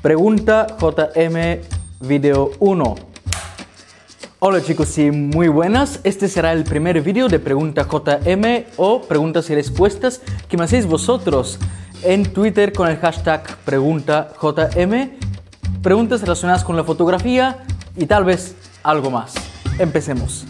Pregunta JM Video 1. Hola chicos, sí, muy buenas. Este será el primer video de Pregunta JM o preguntas y respuestas que me hacéis vosotros en Twitter con el hashtag PreguntaJM. Preguntas relacionadas con la fotografía y tal vez algo más. Empecemos.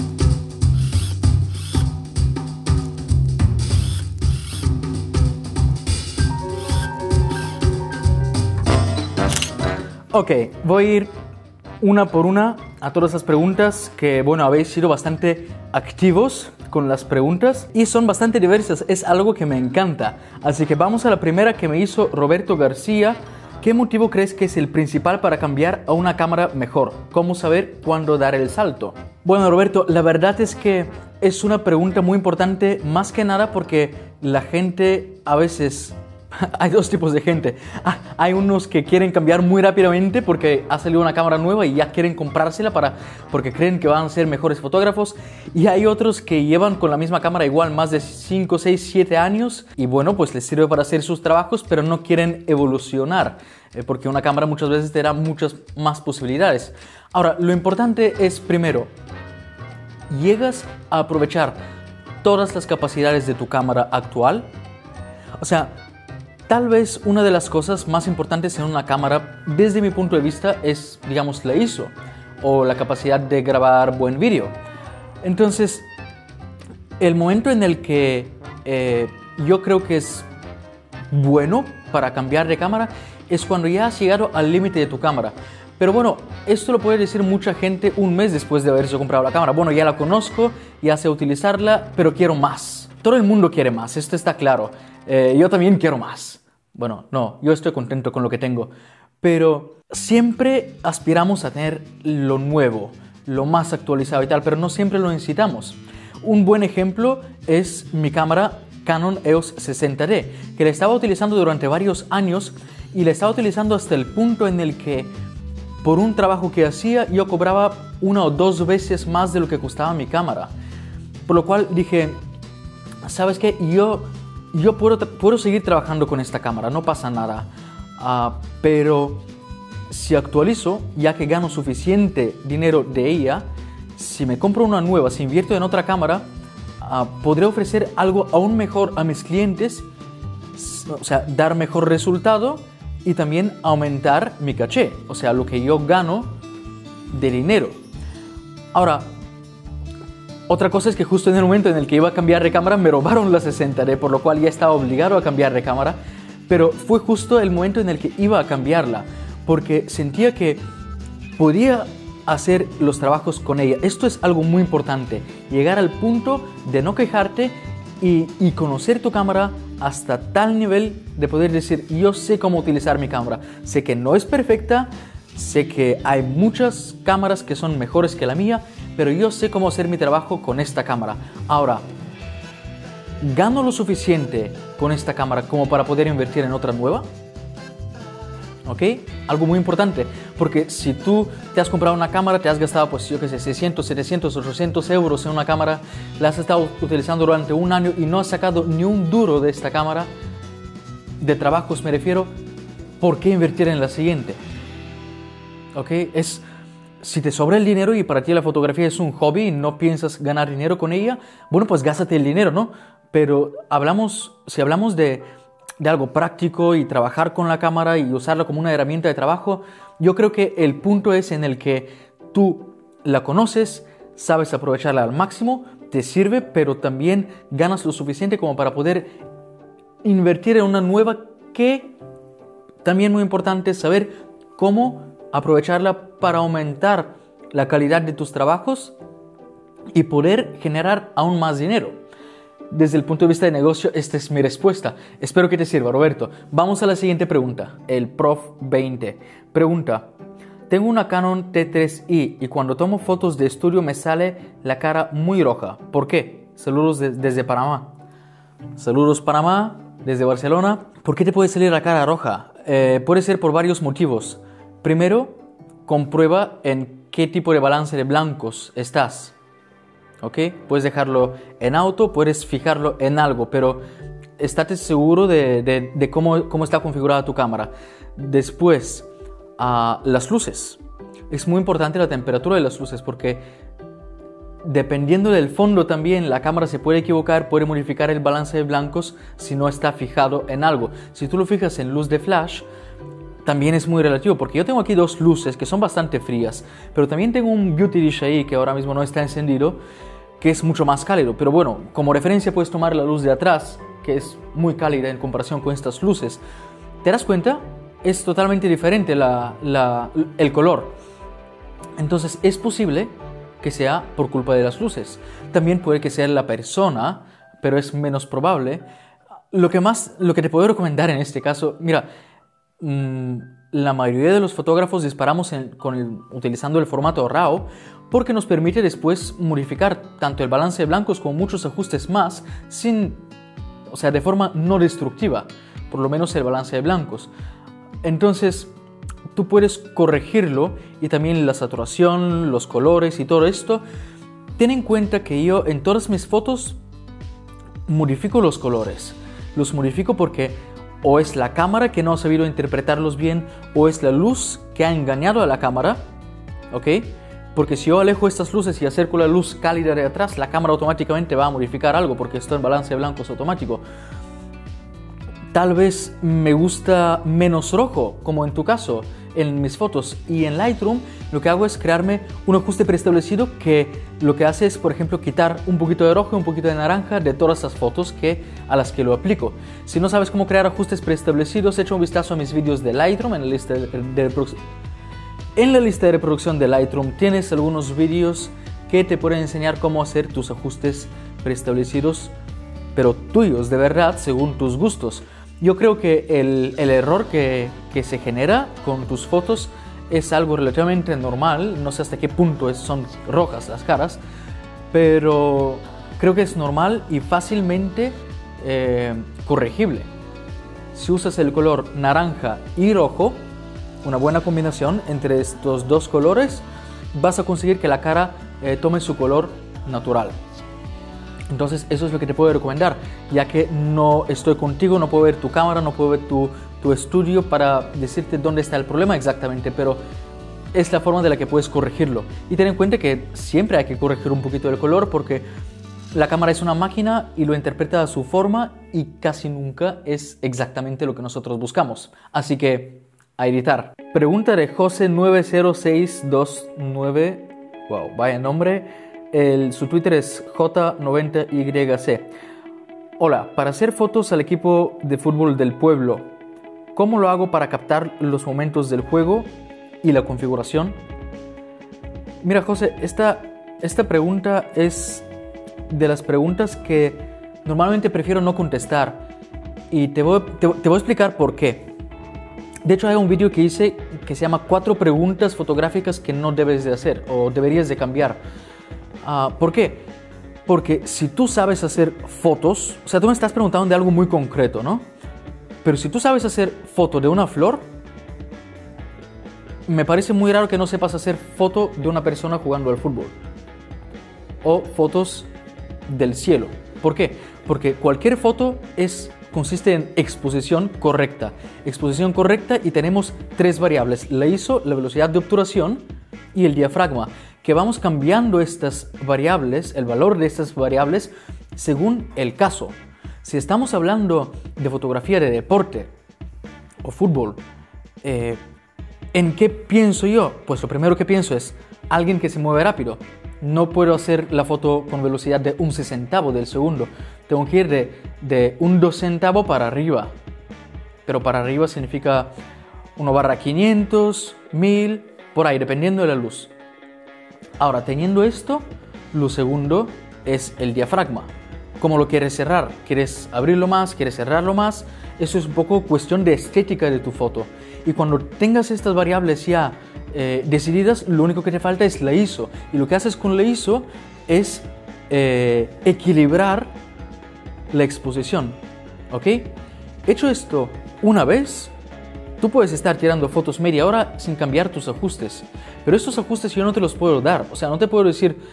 Ok, voy a ir una por una a todas las preguntas que, bueno, habéis sido bastante activos con las preguntas y son bastante diversas, es algo que me encanta. Así que vamos a la primera que me hizo Roberto García. ¿Qué motivo crees que es el principal para cambiar a una cámara mejor? ¿Cómo saber cuándo dar el salto? Bueno, Roberto, la verdad es que es una pregunta muy importante, más que nada porque la gente a veces... Hay dos tipos de gente. Hay unos que quieren cambiar muy rápidamente porque ha salido una cámara nueva y ya quieren comprársela porque creen que van a ser mejores fotógrafos. Y hay otros que llevan con la misma cámara igual más de 5, 6, 7 años. Y bueno, pues les sirve para hacer sus trabajos, pero no quieren evolucionar. Porque una cámara muchas veces te da muchas más posibilidades. Ahora, lo importante es, primero, ¿llegas a aprovechar todas las capacidades de tu cámara actual? O sea... Tal vez una de las cosas más importantes en una cámara, desde mi punto de vista, es, digamos, la ISO o la capacidad de grabar buen vídeo. Entonces, el momento en el que yo creo que es bueno para cambiar de cámara es cuando ya has llegado al límite de tu cámara. Pero bueno, esto lo puede decir mucha gente un mes después de haberse comprado la cámara. Bueno, ya la conozco, ya sé utilizarla, pero quiero más. Todo el mundo quiere más, esto está claro. Yo también quiero más. Bueno, no, yo estoy contento con lo que tengo, pero siempre aspiramos a tener lo nuevo, lo más actualizado y tal, pero no siempre lo necesitamos. Un buen ejemplo es mi cámara Canon EOS 60D, que la estaba utilizando durante varios años y la estaba utilizando hasta el punto en el que por un trabajo que hacía yo cobraba 1 o 2 veces más de lo que costaba mi cámara. Por lo cual dije, ¿sabes qué? Yo puedo seguir trabajando con esta cámara, no pasa nada, pero si actualizo, ya que gano suficiente dinero de ella, si me compro una nueva, si invierto en otra cámara, podré ofrecer algo aún mejor a mis clientes, o sea, dar mejor resultado y también aumentar mi caché, o sea, lo que yo gano de dinero. Ahora, otra cosa es que justo en el momento en el que iba a cambiar de cámara me robaron la 60D, por lo cual ya estaba obligado a cambiar de cámara, pero fue justo el momento en el que iba a cambiarla, porque sentía que podía hacer los trabajos con ella. Esto es algo muy importante, llegar al punto de no quejarte y conocer tu cámara hasta tal nivel de poder decir, yo sé cómo utilizar mi cámara, sé que no es perfecta, sé que hay muchas cámaras que son mejores que la mía, pero yo sé cómo hacer mi trabajo con esta cámara. Ahora, ¿gano lo suficiente con esta cámara como para poder invertir en otra nueva? ¿Ok? Algo muy importante, porque si tú te has comprado una cámara, te has gastado, pues yo qué sé, 600, 700, 800 euros en una cámara, la has estado utilizando durante un año y no has sacado ni un duro de esta cámara, de trabajos me refiero, ¿por qué invertir en la siguiente? ¿Ok? Si te sobra el dinero y para ti la fotografía es un hobby y no piensas ganar dinero con ella, bueno, pues gástate el dinero, ¿no? Pero si hablamos de algo práctico y trabajar con la cámara y usarla como una herramienta de trabajo, yo creo que el punto es en el que tú la conoces, sabes aprovecharla al máximo, te sirve, pero también ganas lo suficiente como para poder invertir en una nueva, que también muy importante es saber cómo aprovecharla para aumentar la calidad de tus trabajos y poder generar aún más dinero. Desde el punto de vista de negocio, esta es mi respuesta. Espero que te sirva, Roberto. Vamos a la siguiente pregunta. El Prof 20 pregunta: tengo una Canon T3i y cuando tomo fotos de estudio me sale la cara muy roja. ¿Por qué? Saludos desde Panamá. Saludos Panamá, desde Barcelona. ¿Por qué te puede salir la cara roja? Puede ser por varios motivos. Primero, comprueba en qué tipo de balance de blancos estás. ¿Ok? Puedes dejarlo en auto, puedes fijarlo en algo, pero estate seguro de cómo está configurada tu cámara. Después, las luces. Es muy importante la temperatura de las luces porque dependiendo del fondo también la cámara se puede equivocar, puede modificar el balance de blancos si no está fijado en algo. Si tú lo fijas en luz de flash, también es muy relativo, porque yo tengo aquí dos luces que son bastante frías, pero también tengo un Beauty Dish ahí que ahora mismo no está encendido, que es mucho más cálido. Pero bueno, como referencia puedes tomar la luz de atrás, que es muy cálida en comparación con estas luces. ¿Te das cuenta? Es totalmente diferente el color. Entonces es posible que sea por culpa de las luces. También puede que sea la persona, pero es menos probable. Lo que te puedo recomendar en este caso, mira, la mayoría de los fotógrafos disparamos utilizando el formato RAW porque nos permite después modificar tanto el balance de blancos como muchos ajustes más de forma no destructiva, por lo menos el balance de blancos. Entonces tú puedes corregirlo y también la saturación, los colores y todo esto. Ten en cuenta que yo en todas mis fotos modifico los colores. Los modifico porque o es la cámara que no ha sabido interpretarlos bien, o es la luz que ha engañado a la cámara, ¿ok? Porque si yo alejo estas luces y acerco la luz cálida de atrás, la cámara automáticamente va a modificar algo, porque esto en balance de blancos automático. Tal vez me gusta menos rojo, como en tu caso, en mis fotos. Y en Lightroom lo que hago es crearme un ajuste preestablecido que lo que hace es, por ejemplo, quitar un poquito de rojo y un poquito de naranja de todas las fotos a las que lo aplico. Si no sabes cómo crear ajustes preestablecidos, echa un vistazo a mis vídeos de Lightroom. En la lista de reproducción de Lightroom tienes algunos vídeos que te pueden enseñar cómo hacer tus ajustes preestablecidos, pero tuyos de verdad, según tus gustos. Yo creo que el error que se genera con tus fotos es algo relativamente normal. No sé hasta qué punto son rojas las caras, pero creo que es normal y fácilmente corregible. Si usas el color naranja y rojo, una buena combinación entre estos dos colores, vas a conseguir que la cara tome su color natural. Entonces eso es lo que te puedo recomendar, ya que no estoy contigo, no puedo ver tu cámara, no puedo ver tu estudio para decirte dónde está el problema exactamente, pero es la forma de la que puedes corregirlo. Y ten en cuenta que siempre hay que corregir un poquito el color porque la cámara es una máquina y lo interpreta a su forma y casi nunca es exactamente lo que nosotros buscamos. Así que a editar. Pregunta de Jose90629, wow, vaya nombre. Su Twitter es J90YC. Hola, para hacer fotos al equipo de fútbol del pueblo, ¿cómo lo hago para captar los momentos del juego y la configuración? Mira, José, esta pregunta es de las preguntas que normalmente prefiero no contestar y te voy a explicar por qué. De hecho, hay un vídeo que hice que se llama 4 preguntas fotográficas que no debes de hacer o deberías de cambiar. ¿Por qué? Porque si tú sabes hacer fotos, o sea, tú me estás preguntando de algo muy concreto, ¿no? Pero si tú sabes hacer foto de una flor, me parece muy raro que no sepas hacer foto de una persona jugando al fútbol. O fotos del cielo. ¿Por qué? Porque cualquier foto consiste en exposición correcta. Exposición correcta y tenemos 3 variables. La ISO, la velocidad de obturación y el diafragma, que vamos cambiando estas variables, el valor de estas variables, según el caso. Si estamos hablando de fotografía de deporte o fútbol, ¿en qué pienso yo? Pues lo primero que pienso es alguien que se mueve rápido. No puedo hacer la foto con velocidad de 1/60 del segundo. Tengo que ir de 1/2 para arriba. Pero para arriba significa 1/500, 1000, por ahí, dependiendo de la luz. Ahora, teniendo esto, lo segundo es el diafragma. ¿Cómo lo quieres cerrar? ¿Quieres abrirlo más? ¿Quieres cerrarlo más? Eso es un poco cuestión de estética de tu foto. Y cuando tengas estas variables ya decididas, lo único que te falta es la ISO. Y lo que haces con la ISO es equilibrar la exposición. ¿Ok? Hecho esto una vez, tú puedes estar tirando fotos media hora sin cambiar tus ajustes. Pero estos ajustes yo no te los puedo dar. O sea, no te puedo decir,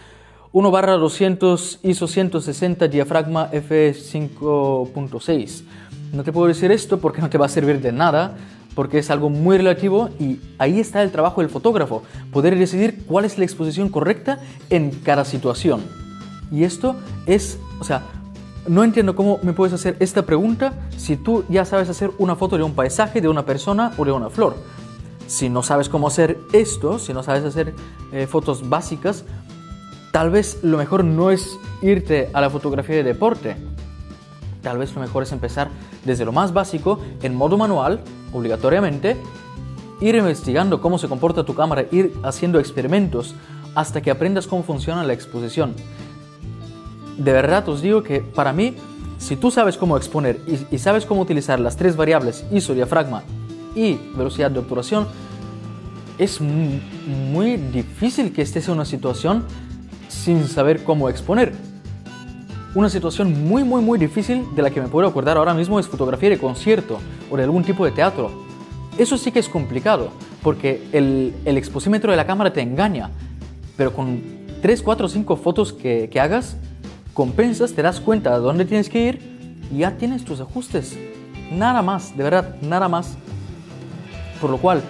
1/200 ISO 160 diafragma f5.6. No te puedo decir esto porque no te va a servir de nada, porque es algo muy relativo y ahí está el trabajo del fotógrafo, poder decidir cuál es la exposición correcta en cada situación. Y esto es, o sea, no entiendo cómo me puedes hacer esta pregunta si tú ya sabes hacer una foto de un paisaje, de una persona o de una flor. Si no sabes cómo hacer esto, si no sabes hacer fotos básicas, tal vez lo mejor no es irte a la fotografía de deporte. Tal vez lo mejor es empezar desde lo más básico, en modo manual, obligatoriamente, ir investigando cómo se comporta tu cámara, ir haciendo experimentos hasta que aprendas cómo funciona la exposición. De verdad os digo que para mí, si tú sabes cómo exponer y sabes cómo utilizar las 3 variables ISO, diafragma y velocidad de obturación, es muy difícil que estés en una situación sin saber cómo exponer. Una situación muy difícil de la que me puedo acordar ahora mismo es fotografía de concierto o de algún tipo de teatro. Eso sí que es complicado, porque el exposímetro de la cámara te engaña, pero con 3, 4, 5 fotos que hagas, compensas, te das cuenta de dónde tienes que ir y ya tienes tus ajustes. Nada más, de verdad, nada más. Por lo cual,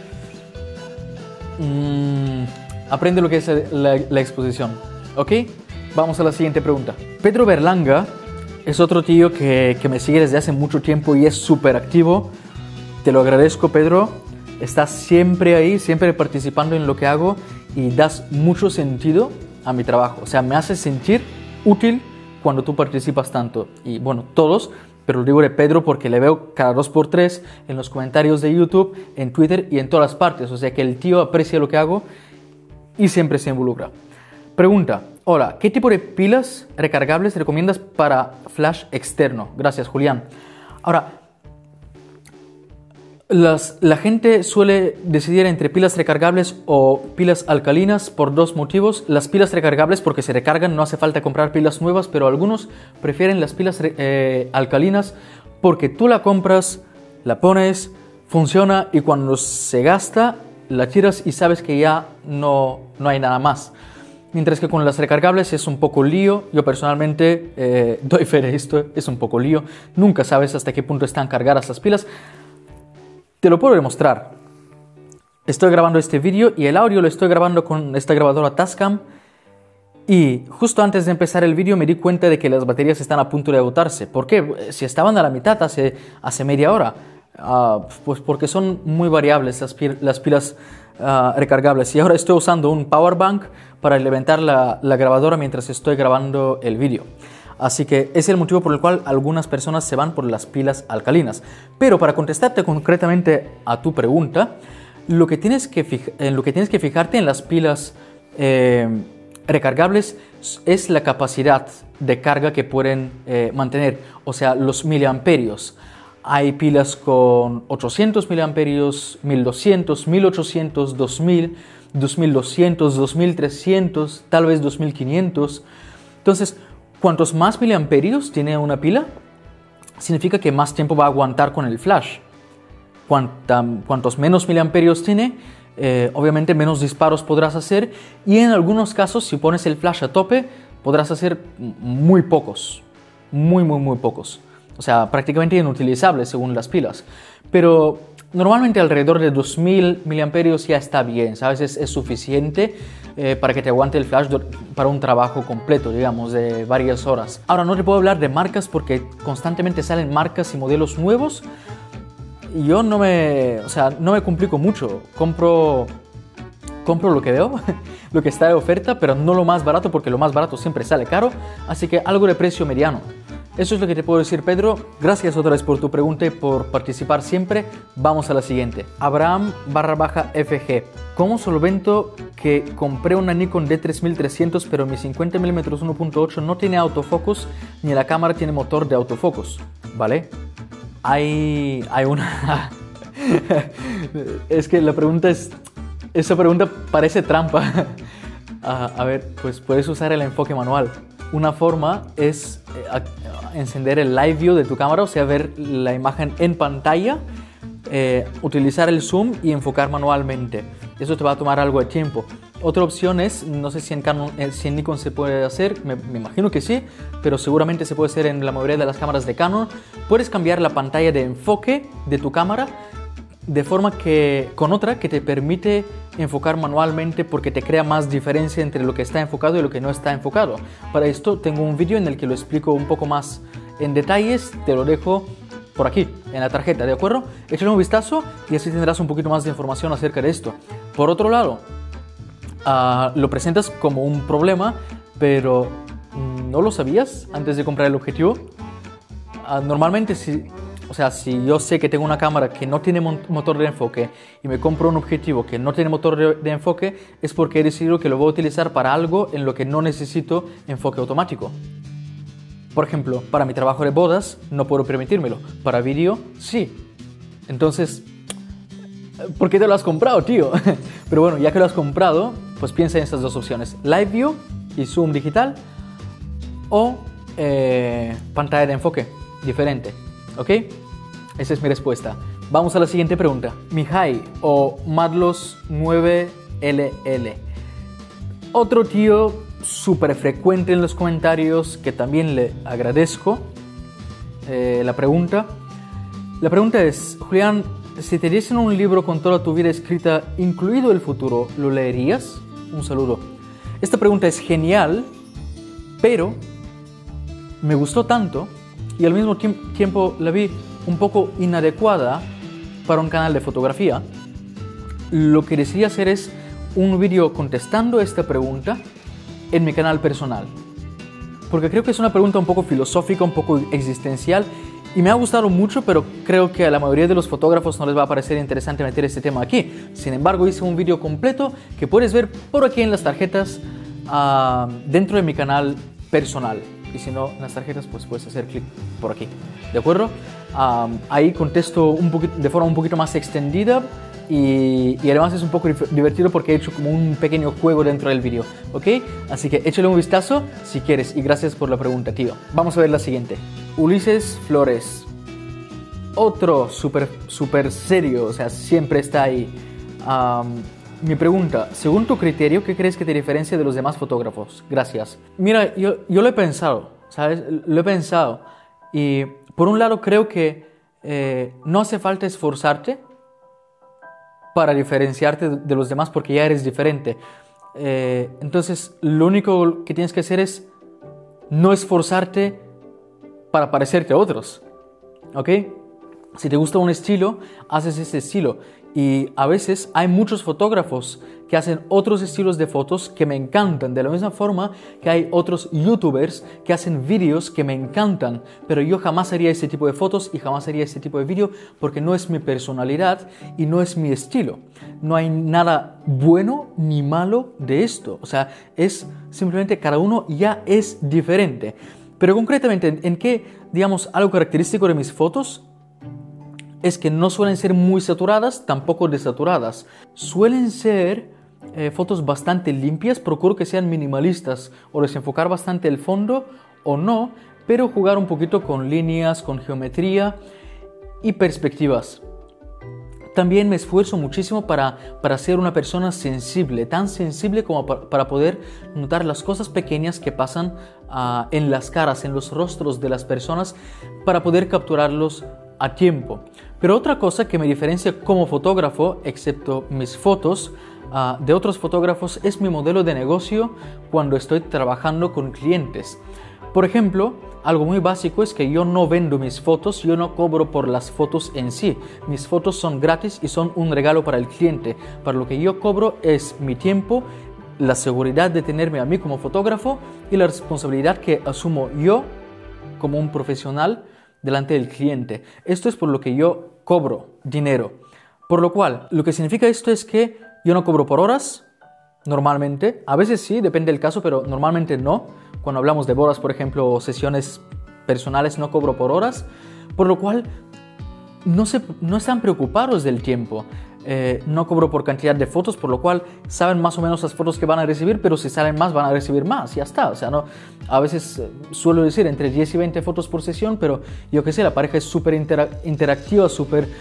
aprende lo que es la exposición, ¿ok? Vamos a la siguiente pregunta. Pedro Berlanga es otro tío que me sigue desde hace mucho tiempo y es súper activo. Te lo agradezco, Pedro. Estás siempre ahí, siempre participando en lo que hago y das mucho sentido a mi trabajo. O sea, me haces sentir útil cuando tú participas tanto. Y bueno, todos, pero lo digo de Pedro porque le veo cada 2x3 en los comentarios de YouTube, en Twitter y en todas las partes. O sea que el tío aprecia lo que hago y siempre se involucra. Pregunta: hola, ¿qué tipo de pilas recargables recomiendas para flash externo? Gracias, Julián. Ahora, la gente suele decidir entre pilas recargables o pilas alcalinas por 2 motivos. Las pilas recargables porque se recargan, no hace falta comprar pilas nuevas, pero algunos prefieren las pilas alcalinas porque tú la compras, la pones, funciona y cuando se gasta la tiras y sabes que ya no hay nada más. Mientras que con las recargables es un poco lío. Yo personalmente doy fe de esto, es un poco lío. Nunca sabes hasta qué punto están cargadas las pilas. Te lo puedo demostrar. Estoy grabando este vídeo y el audio lo estoy grabando con esta grabadora Tascam. Y justo antes de empezar el vídeo me di cuenta de que las baterías están a punto de agotarse. ¿Por qué? Si estaban a la mitad hace media hora. Pues porque son muy variables las pilas recargables. Y ahora estoy usando un power bank para levantar la grabadora mientras estoy grabando el vídeo. Así que es el motivo por el cual algunas personas se van por las pilas alcalinas. Pero para contestarte concretamente a tu pregunta, en lo que tienes que fijarte en las pilas recargables es la capacidad de carga que pueden mantener, o sea, los miliamperios. Hay pilas con 800 miliamperios, 1200, 1800, 2000, 2200, 2300, tal vez 2500. Entonces, cuantos más miliamperios tiene una pila, significa que más tiempo va a aguantar con el flash. Cuantos menos miliamperios tiene, obviamente menos disparos podrás hacer y en algunos casos, si pones el flash a tope, podrás hacer muy pocos, muy pocos. O sea, prácticamente inutilizables según las pilas. Pero normalmente alrededor de 2000 miliamperios ya está bien, ¿sabes? Es suficiente para que te aguante el flash para un trabajo completo, digamos, de varias horas. Ahora, no te puedo hablar de marcas porque constantemente salen marcas y modelos nuevos. Y yo no me complico mucho. Compro lo que veo, lo que está de oferta, pero no lo más barato porque lo más barato siempre sale caro. Así que algo de precio mediano. Eso es lo que te puedo decir, Pedro. Gracias otra vez por tu pregunta y por participar siempre. Vamos a la siguiente. Abraham_FG. ¿Cómo solvento que compré una Nikon D3300 pero mi 50mm 1.8 no tiene autofocus ni la cámara tiene motor de autofocus? ¿Vale? Hay una... Es que la pregunta es... Esa pregunta parece trampa. A ver, pues puedes usar el enfoque manual. Una forma es encender el live view de tu cámara, o sea, ver la imagen en pantalla, utilizar el zoom y enfocar manualmente. Eso te va a tomar algo de tiempo. Otra opción es, no sé si en Canon, si en Nikon se puede hacer, me imagino que sí, pero seguramente se puede hacer en la mayoría de las cámaras de Canon. Puedes cambiar la pantalla de enfoque de tu cámara de forma que con otra que te permite enfocar manualmente, porque te crea más diferencia entre lo que está enfocado y lo que no está enfocado. Para esto tengo un vídeo en el que lo explico un poco más en detalles, te lo dejo por aquí, en la tarjeta, ¿de acuerdo? Échale un vistazo y así tendrás un poquito más de información acerca de esto. Por otro lado, lo presentas como un problema, pero ¿no lo sabías antes de comprar el objetivo? Normalmente, si yo sé que tengo una cámara que no tiene motor de enfoque y me compro un objetivo que no tiene motor de enfoque, es porque he decidido que lo voy a utilizar para algo en lo que no necesito enfoque automático. Por ejemplo, para mi trabajo de bodas no puedo permitírmelo, para vídeo sí. Entonces, ¿por qué te lo has comprado, tío? Pero bueno, ya que lo has comprado, pues piensa en estas dos opciones: Live View y Zoom digital, o pantalla de enfoque diferente, ¿ok? Esa es mi respuesta. Vamos a la siguiente pregunta. Mihai o Madlos 9LL. Otro tío súper frecuente en los comentarios, que también le agradezco la pregunta. La pregunta es: Julián, si te diesen un libro con toda tu vida escrita, incluido el futuro, ¿lo leerías? Un saludo. Esta pregunta es genial, pero me gustó tanto y al mismo tiempo la vi un poco inadecuada para un canal de fotografía. Lo que decidí hacer es un vídeo contestando esta pregunta en mi canal personal, porque creo que es una pregunta un poco filosófica, un poco existencial, y me ha gustado mucho, pero creo que a la mayoría de los fotógrafos no les va a parecer interesante meter este tema aquí. Sin embargo, hice un vídeo completo que puedes ver por aquí en las tarjetas dentro de mi canal personal. Y si no, en las tarjetas, pues puedes hacer clic por aquí, ¿de acuerdo? Ahí contesto de forma un poquito más extendida y además es un poco divertido porque he hecho como un pequeño juego dentro del vídeo, ¿ok? Así que échale un vistazo si quieres y gracias por la pregunta, tío. Vamos a ver la siguiente. Ulises Flores. Otro súper serio, o sea, siempre está ahí. Mi pregunta: según tu criterio, ¿qué crees que te diferencia de los demás fotógrafos? Gracias. Mira, yo lo he pensado, ¿sabes? Lo he pensado. Y por un lado creo que no hace falta esforzarte para diferenciarte de los demás porque ya eres diferente. Entonces, lo único que tienes que hacer es no esforzarte para parecerte a otros, ¿ok? Si te gusta un estilo, haces ese estilo. Y a veces hay muchos fotógrafos que hacen otros estilos de fotos que me encantan, de la misma forma que hay otros youtubers que hacen vídeos que me encantan, pero yo jamás haría ese tipo de fotos y jamás haría ese tipo de vídeo porque no es mi personalidad y no es mi estilo. No hay nada bueno ni malo de esto, o sea, es simplemente cada uno ya es diferente. Pero concretamente, ¿en qué, digamos, algo característico de mis fotos? Es que no suelen ser muy saturadas, tampoco desaturadas. Suelen ser fotos bastante limpias, procuro que sean minimalistas o desenfocar bastante el fondo o no, pero jugar un poquito con líneas, con geometría y perspectivas. También me esfuerzo muchísimo para ser una persona sensible, tan sensible como para poder notar las cosas pequeñas que pasan en las caras, en los rostros de las personas, para poder capturarlos a tiempo. Pero otra cosa que me diferencia como fotógrafo, excepto mis fotos, de otros fotógrafos, es mi modelo de negocio cuando estoy trabajando con clientes. Por ejemplo, algo muy básico es que yo no vendo mis fotos, yo no cobro por las fotos en sí. Mis fotos son gratis y son un regalo para el cliente. Para lo que yo cobro es mi tiempo, la seguridad de tenerme a mí como fotógrafo y la responsabilidad que asumo yo como un profesional delante del cliente. Esto es por lo que yo cobro dinero. Por lo cual, lo que significa esto es que yo no cobro por horas, normalmente. A veces sí, depende del caso, pero normalmente no. Cuando hablamos de bodas, por ejemplo, o sesiones personales, no cobro por horas. Por lo cual, no están preocupados del tiempo. No cobro por cantidad de fotos, por lo cual saben más o menos las fotos que van a recibir, pero si salen más van a recibir más, ya está. O sea, no, a veces suelo decir entre 10 y 20 fotos por sesión, pero yo qué sé, la pareja es súper interactiva, súper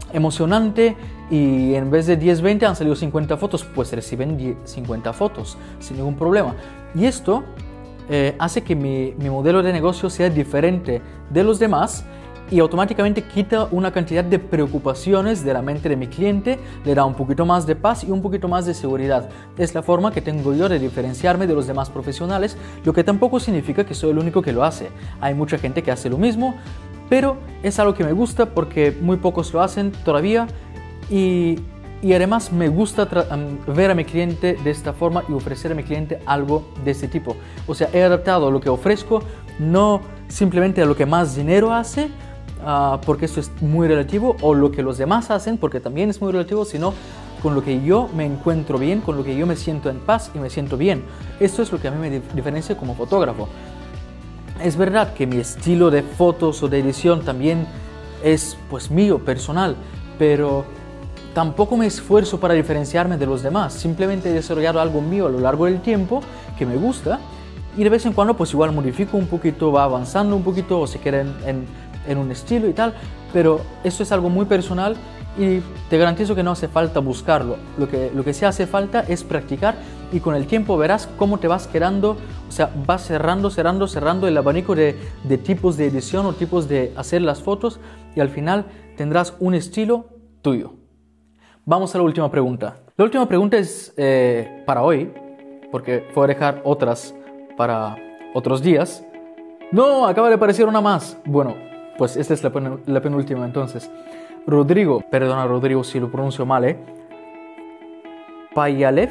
emocionante y en vez de 10-20 han salido 50 fotos, pues reciben 50 fotos sin ningún problema. Y esto hace que mi modelo de negocio sea diferente de los demás y automáticamente quita una cantidad de preocupaciones de la mente de mi cliente, le da un poquito más de paz y un poquito más de seguridad. Es la forma que tengo yo de diferenciarme de los demás profesionales, lo que tampoco significa que soy el único que lo hace. Hay mucha gente que hace lo mismo, pero es algo que me gusta porque muy pocos lo hacen todavía y además me gusta ver a mi cliente de esta forma y ofrecer a mi cliente algo de este tipo. O sea, he adaptado lo que ofrezco no simplemente a lo que más dinero hace, porque esto es muy relativo, o lo que los demás hacen, porque también es muy relativo, sino con lo que yo me encuentro bien, con lo que yo me siento en paz y me siento bien. Esto es lo que a mí me diferencia como fotógrafo. Es verdad que mi estilo de fotos o de edición también es pues mío, personal, pero tampoco me esfuerzo para diferenciarme de los demás. Simplemente he desarrollado algo mío a lo largo del tiempo que me gusta y de vez en cuando pues igual modifico un poquito, va avanzando un poquito o se queda en un estilo y tal, pero eso es algo muy personal y te garantizo que no hace falta buscarlo. Lo que sí hace falta es practicar y con el tiempo verás cómo te vas quedando, o sea, vas cerrando el abanico de tipos de edición o tipos de hacer las fotos y al final tendrás un estilo tuyo. Vamos a la última pregunta. La última pregunta es para hoy, porque voy a dejar otras para otros días. No, acaba de aparecer una más. Bueno, pues esta es la penúltima entonces. Rodrigo, perdona Rodrigo si lo pronuncio mal, Payalev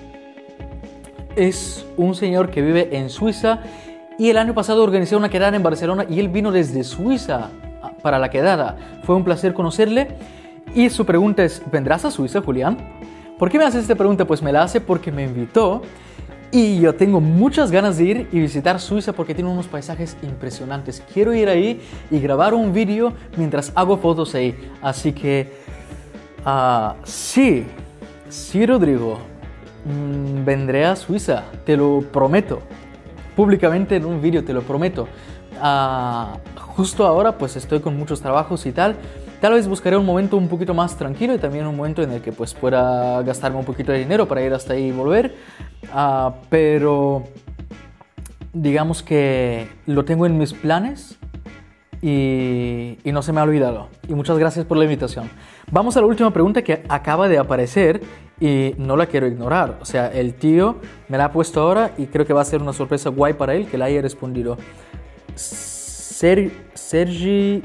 es un señor que vive en Suiza y el año pasado organizó una quedada en Barcelona y él vino desde Suiza para la quedada. Fue un placer conocerle y su pregunta es, ¿vendrás a Suiza, Julián? ¿Por qué me hace esta pregunta? Pues me la hace porque me invitó y yo tengo muchas ganas de ir y visitar Suiza porque tiene unos paisajes impresionantes. Quiero ir ahí y grabar un vídeo mientras hago fotos ahí. Así que, sí, Rodrigo, vendré a Suiza, te lo prometo. Públicamente en un vídeo, te lo prometo. Justo ahora pues estoy con muchos trabajos y tal. Tal vez buscaré un momento un poquito más tranquilo y también un momento en el que pues pueda gastarme un poquito de dinero para ir hasta ahí y volver. Pero digamos que lo tengo en mis planes y no se me ha olvidado. Y muchas gracias por la invitación. Vamos a la última pregunta que acaba de aparecer y no la quiero ignorar. O sea, el tío me la ha puesto ahora y creo que va a ser una sorpresa guay para él que la haya respondido. Sergi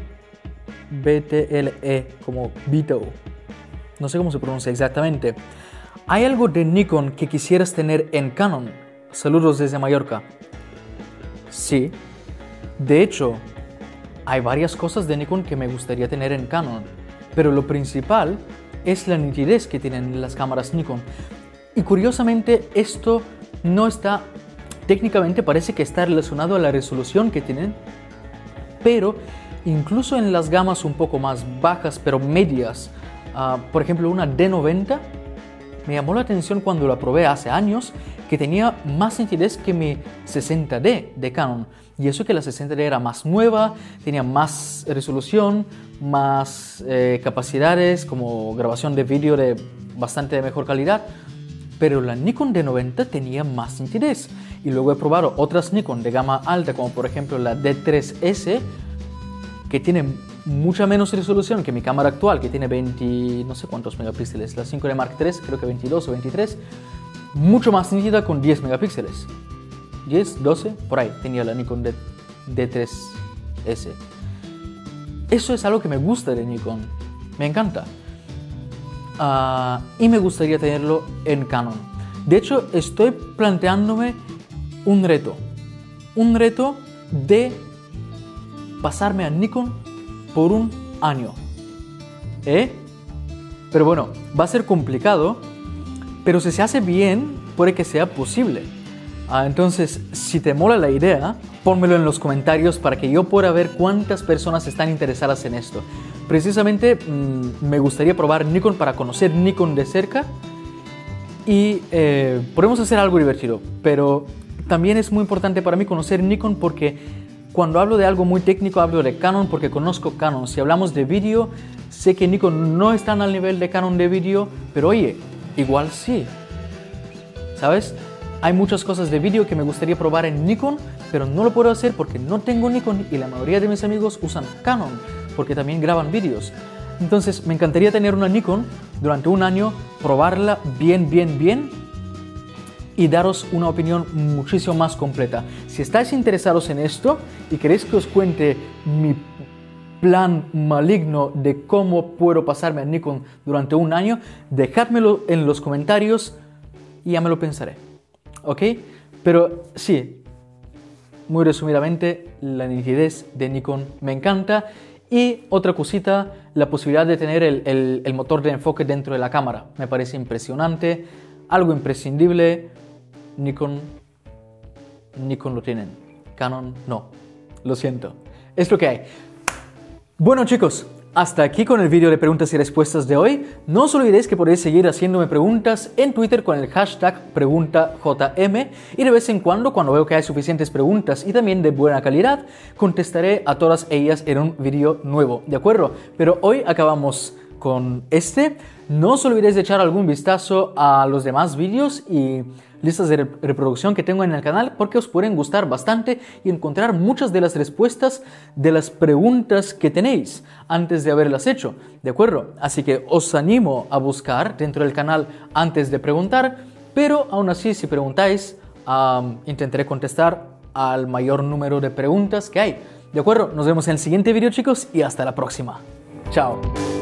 BTLE, como Vito. No sé cómo se pronuncia exactamente. ¿Hay algo de Nikon que quisieras tener en Canon? Saludos desde Mallorca. Sí. De hecho, hay varias cosas de Nikon que me gustaría tener en Canon, pero lo principal es la nitidez que tienen las cámaras Nikon. Y curiosamente esto no está, técnicamente parece que está relacionado a la resolución que tienen, pero incluso en las gamas un poco más bajas, pero medias, por ejemplo una D90, me llamó la atención cuando la probé hace años que tenía más nitidez que mi 60D de Canon. Y eso que la 60D era más nueva, tenía más resolución, más capacidades como grabación de vídeo de bastante mejor calidad. Pero la Nikon D90 tenía más nitidez. Y luego he probado otras Nikon de gama alta, como por ejemplo la D3S, que tiene mucha menos resolución que mi cámara actual, que tiene 20, no sé cuántos megapíxeles, la 5D Mark III, creo que 22 o 23, mucho más nítida con 10 megapíxeles. 10, 12, por ahí tenía la Nikon D3S. Eso es algo que me gusta de Nikon, me encanta. Y me gustaría tenerlo en Canon. De hecho, estoy planteándome un reto de pasarme a Nikon por un año. Pero bueno, va a ser complicado, pero si se hace bien, puede que sea posible. Entonces, si te mola la idea, pónmelo en los comentarios para que yo pueda ver cuántas personas están interesadas en esto. Precisamente me gustaría probar Nikon para conocer Nikon de cerca y podemos hacer algo divertido, pero también es muy importante para mí conocer Nikon porque cuando hablo de algo muy técnico hablo de Canon porque conozco Canon. Si hablamos de vídeo, Sé que Nikon no están al nivel de Canon de vídeo, pero oye, igual sí. ¿Sabes? Hay muchas cosas de vídeo que me gustaría probar en Nikon, pero no lo puedo hacer porque no tengo Nikon y la mayoría de mis amigos usan Canon, porque también graban vídeos. Entonces me encantaría tener una Nikon durante un año, probarla bien y daros una opinión muchísimo más completa. Si estáis interesados en esto y queréis que os cuente mi plan maligno de cómo puedo pasarme a Nikon durante un año, dejádmelo en los comentarios y ya me lo pensaré. ¿Ok? Pero sí, muy resumidamente, la nitidez de Nikon me encanta. Y otra cosita, la posibilidad de tener el motor de enfoque dentro de la cámara. Me parece impresionante, algo imprescindible. Nikon lo tienen, Canon no. Lo siento, es lo que hay. Bueno chicos, hasta aquí con el vídeo de preguntas y respuestas de hoy. No os olvidéis que podéis seguir haciéndome preguntas en Twitter con el hashtag PreguntaJM y de vez en cuando veo que hay suficientes preguntas y también de buena calidad, contestaré a todas ellas en un vídeo nuevo, ¿de acuerdo? Pero hoy acabamos con este. No os olvidéis de echar algún vistazo a los demás vídeos y listas de reproducción que tengo en el canal porque os pueden gustar bastante y encontrar muchas de las respuestas de las preguntas que tenéis antes de haberlas hecho, ¿de acuerdo? Así que os animo a buscar dentro del canal antes de preguntar, pero aún así si preguntáis, intentaré contestar al mayor número de preguntas que hay, ¿de acuerdo? Nos vemos en el siguiente vídeo chicos y hasta la próxima. Chao.